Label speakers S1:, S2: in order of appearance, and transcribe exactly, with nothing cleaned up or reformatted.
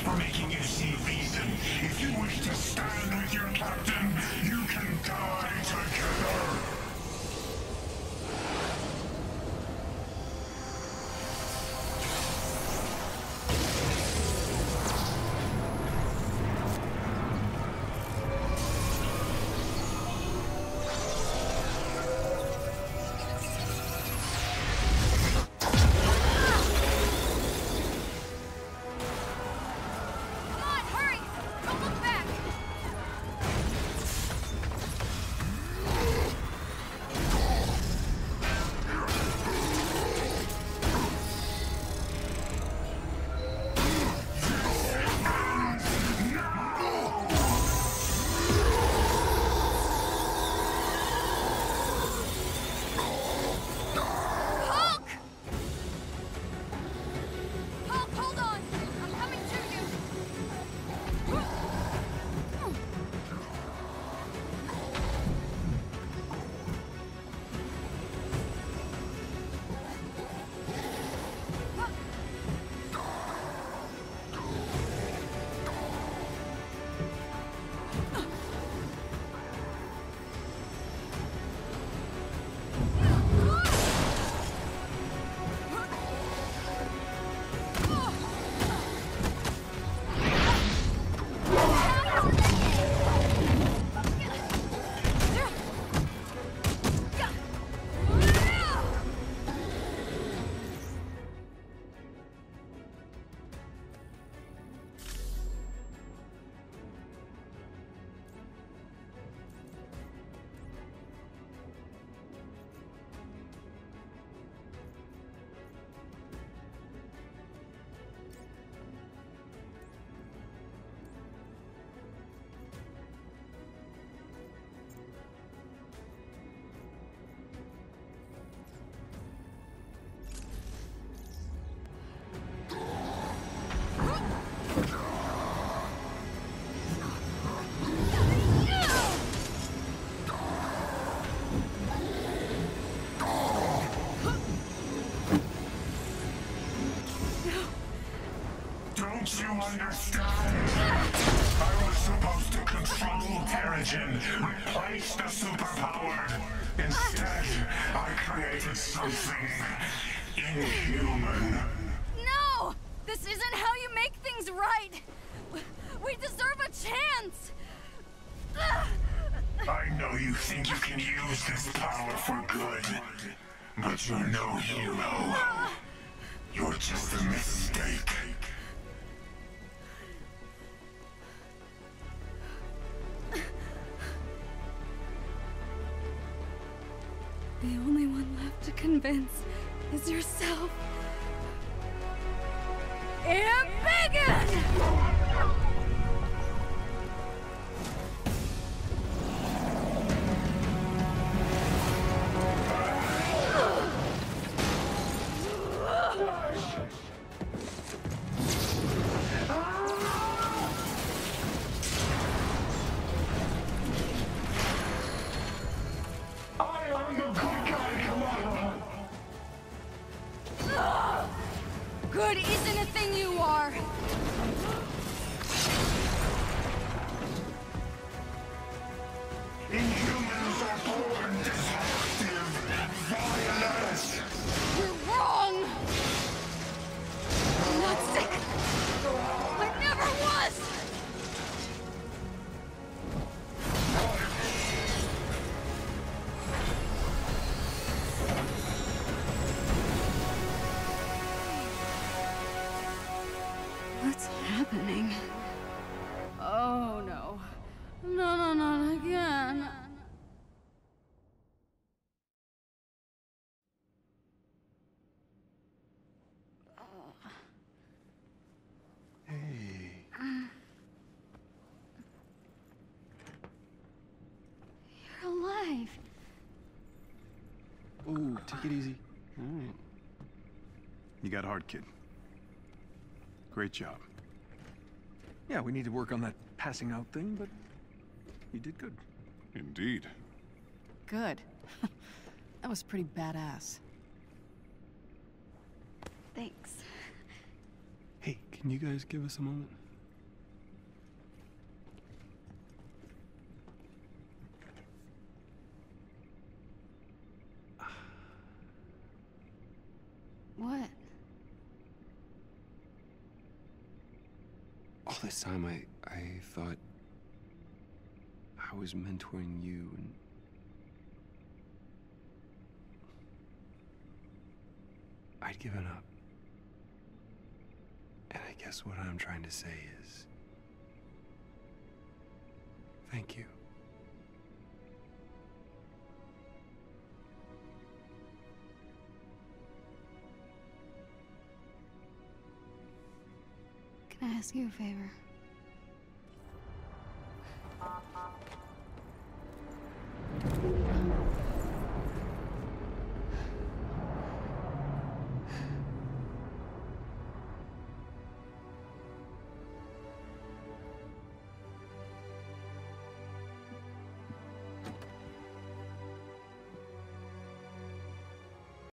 S1: for making you see reason. If you wish to stand with your captain, you can die together. Don't you understand? I was supposed to control Terrigen, replace the superpowered. Instead, I created something inhuman.
S2: No! This isn't how you make things right! We deserve a chance!
S1: I know you think you can use this power for good, but you're no hero. You're just a mistake.
S2: The only one left to convince is yourself. Embiggen! Good isn't a thing you are!
S1: Inhumans are born destructive, violent!
S2: You're wrong! I'm not sick! I never was! What's happening? Oh no. No, no, not again.
S3: Hey.
S2: You're alive.
S3: Ooh, take it easy. All right. You got hard, kid. Great job. Yeah, we need to work on that passing out thing, but you did good.
S4: Indeed.
S5: Good. That was pretty badass.
S2: Thanks.
S3: Hey, can you guys give us a moment?
S4: all this time I, I thought I was mentoring you, and I'd given up. And I guess what I'm trying to say is, thank you.
S2: Can I ask you a favor?